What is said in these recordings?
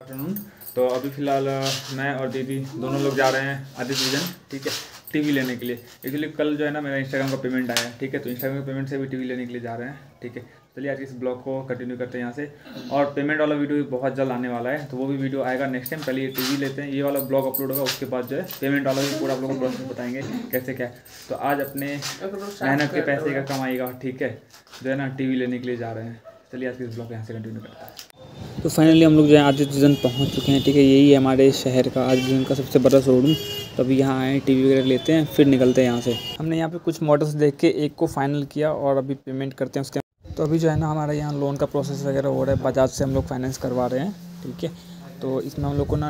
Afternoon. तो अभी फ़िलहाल मैं और दीदी दोनों लोग जा रहे हैं आदित्य विजन, ठीक है, टीवी लेने के लिए। एक्चुअली कल जो है ना मेरा इंस्टाग्राम का पेमेंट आया है, ठीक है, तो इंस्टाग्राम के पेमेंट से भी टीवी लेने के लिए जा रहे हैं, ठीक है। चलिए आज इस ब्लॉग को कंटिन्यू करते हैं यहाँ से। और पेमेंट वाला वीडियो भी बहुत जल्द आने वाला है, तो वो भी वीडियो आएगा नेक्स्ट टाइम। पहले ये टीवी लेते हैं, ये वाला ब्लॉग अपलोड होगा, उसके बाद जो है पेमेंट वाला भी पूरा आप लोगों को प्रोसेस बताएंगे कैसे क्या है। तो आज अपने मेहनत के पैसे का कमाएगा, ठीक है, जो है ना टीवी लेने के लिए जा रहे हैं। चलिए आज के इस ब्लॉग यहाँ से कंटिन्यू करते हैं। तो फाइनली हम लोग जो है आदित्य विजन पहुँच चुके हैं, ठीक है। यही है हमारे शहर का आदित्य विजन का सबसे बड़ा शोरूम। तो अभी यहाँ आए, टीवी वगैरह लेते हैं, फिर निकलते हैं यहाँ से। हमने यहाँ पे कुछ मॉडल्स देख के एक को फाइनल किया और अभी पेमेंट करते हैं उसके। तो अभी जो है ना हमारा यहाँ लोन का प्रोसेस वगैरह हो रहा है, बजाज से हम लोग फाइनेंस करवा रहे हैं, ठीक है। तो इसमें हम लोग को ना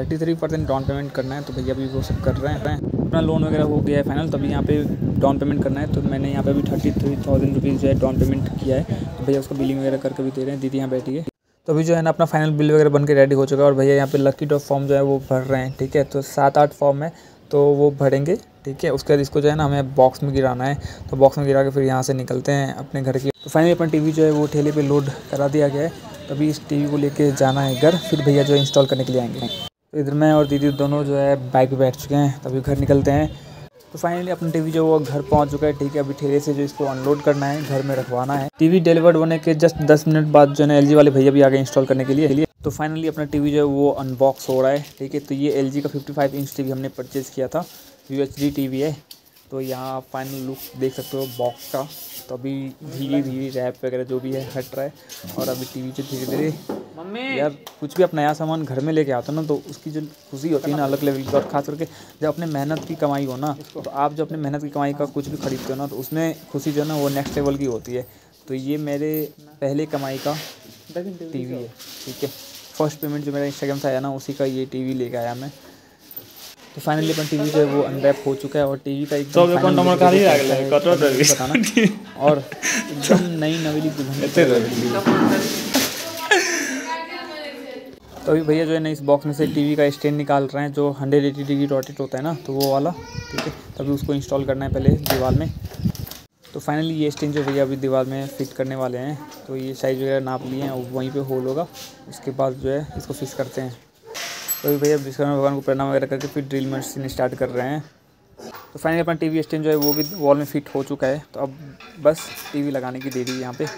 33% डाउन पेमेंट करना है, तो भैया अभी वो सब कर रहे हैं। अपना लोन वगैरह हो गया है फाइनल, तो अभी यहाँ पे डाउन पेमेंट करना है। तो मैंने यहाँ पे अभी 33,000 रुपीज़ जो है डाउन पेमेंट किया है। तो भैया उसको बिलिंग वगैरह करके भी दे रहे हैं, दीदी यहाँ बैठी है। तो अभी जो है ना अपना फाइनल बिल वगैरह बन के रेडी हो चुका है और भैया यहाँ पे लकी ड्रॉ फॉर्म जो है वो भर रहे हैं, ठीक है। तो 7-8 फॉर्म है, तो वो भरेंगे, ठीक है। उसके बाद इसको जो है ना हमें बॉक्स में गिराना है, तो बॉक्स में गिरा के फिर यहाँ से निकलते हैं अपने घर की। तो फाइनली अपना टीवी जो है वो ठेले पे लोड करा दिया गया है। तो अभी इस टीवी को लेके जाना है घर, फिर भैया जो है इंस्टॉल करने के लिए आएंगे। तो इधर मैं और दीदी दोनों जो है बाइक पे बैठ चुके हैं, तभी घर निकलते हैं। तो फाइनली अपना टीवी जो वो घर पहुंच चुका है, ठीक है। अभी ठेले से जो इसको अनलोड करना है, घर में रखवाना है। टीवी डिलीवर्ड होने के जस्ट 10 मिनट बाद जो है एलजी वाले भैया भी आ गए इंस्टॉल करने के लिए। तो फाइनली अपना टीवी जो है वो अनबॉक्स हो रहा है, ठीक है। तो ये एलजी का 55 इंच टीवी हमने परचेज़ किया था, UHD टीवी है। तो यहाँ फाइनल लुक देख सकते हो बॉक्स का। तो अभी धीरे धीरे रैप वगैरह जो भी है हट रहा है और अभी टीवी जो धीरे धीरे, यार कुछ भी आप नया सामान घर में लेके आते हो ना, तो उसकी जो खुशी होती है ना अलग लेवल की। और खास करके जब अपने मेहनत की कमाई हो ना, तो आप जो अपने मेहनत की कमाई का कुछ भी खरीदते हो ना, तो उसमें खुशी जो है ना वो नेक्स्ट लेवल की होती है। तो ये मेरे पहले कमाई का टीवी है, ठीक है। फर्स्ट पेमेंट जो मेरा इंस्टाग्राम से आया ना, उसी का ये टीवी लेके आया मैं। तो फाइनली अपन टीवी जो है वो अनरैप हो चुका है और टीवी का एकदम बताना और एकदम नई नवेली तो अभी भैया जो है ना इस बॉक्स में से टीवी का स्टैंड निकाल रहे हैं, जो 180 डिग्री रोटेट होता है ना, तो वो वाला, ठीक है। तभी उसको इंस्टॉल करना है पहले दीवार में। तो फाइनली ये स्टैंड जो भैया अभी दीवार में फिट करने वाले हैं, तो ये साइज़ वगैरह नाप लिए हैं और वहीं पे होल होगा। उसके बाद जो है इसको फिक्स करते हैं। तो अभी भैया विश्वकर्मा भगवान को प्रणाम वगैरह करके फिर ड्रिल मशीन स्टार्ट कर रहे हैं। तो फाइनली अपना टीवी स्टैंड जो है वो भी वॉल में फिट हो चुका है। तो अब बस टीवी लगाने की देरी है यहाँ पे।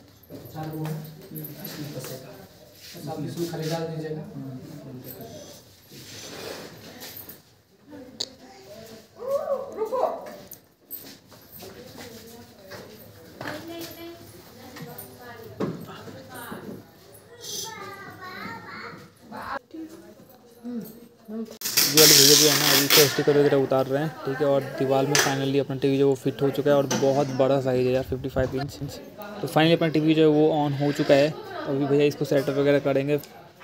ये वाले भैया जो है ना अभी इसका स्टिकर वगैरह उतार रहे हैं, ठीक है। और दीवार में फाइनली अपना टीवी जो वो फिट हो चुका है और बहुत बड़ा साइज़ है यार, 55 इंच। तो फाइनली अपना टीवी जो है वो ऑन हो चुका है। तो अभी भैया इसको सेटअप वगैरह करेंगे।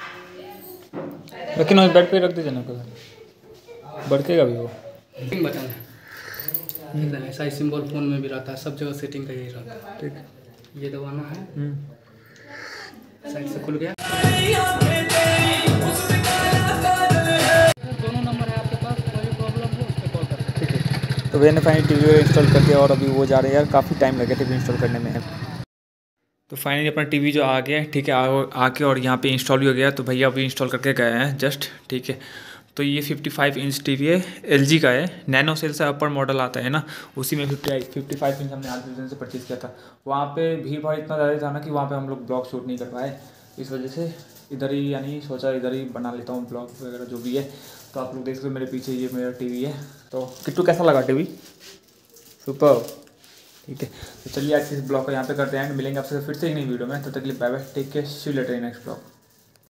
लेकिन बेड पे रख दीजिए ना, बढ़केगा भी वो बटन है। ऐसा ही सिंबल फोन में भी रहता है, सब जगह सेटिंग का यही रहता है, ठीक। ये दबाना है, साइड से खुल गया। तो भैया ने फाइनली टीवी इंस्टॉल कर दिया और अभी वो जा रहे हैं। यार काफ़ी टाइम लगे टीवी इंस्टॉल करने में। तो फाइनली अपना टीवी जो आ गया है, ठीक है, आके और यहाँ पे इंस्टॉल भी हो गया। तो भैया अभी इंस्टॉल करके गए हैं जस्ट, ठीक है। तो ये 55 इंच टीवी है, LG का है। नैनो सेल से अपर मॉडल आता है ना, उसी में 55 इंच हमने आदित्य विजन से परचेज़ किया था। वहाँ पे भीड़ भाड़ इतना ज़्यादा था ना कि वहाँ पे हम लोग ब्लॉग शूट नहीं कर पाए। इस वजह से इधर ही यानी सोचा इधर ही बना लेता हूँ ब्लॉग वगैरह जो भी है। तो आप लोग देख सकते हो मेरे पीछे ये मेरा टीवी है। तो किट्टू कैसा लगा टीवी? सुपर, ठीक है। तो चलिए आज इस ब्लॉग को यहाँ पे करते हैं, मिलेंगे आपसे फिर से ही नई वीडियो में। तो तक के लिए bye bye, take care, see you later in next blog.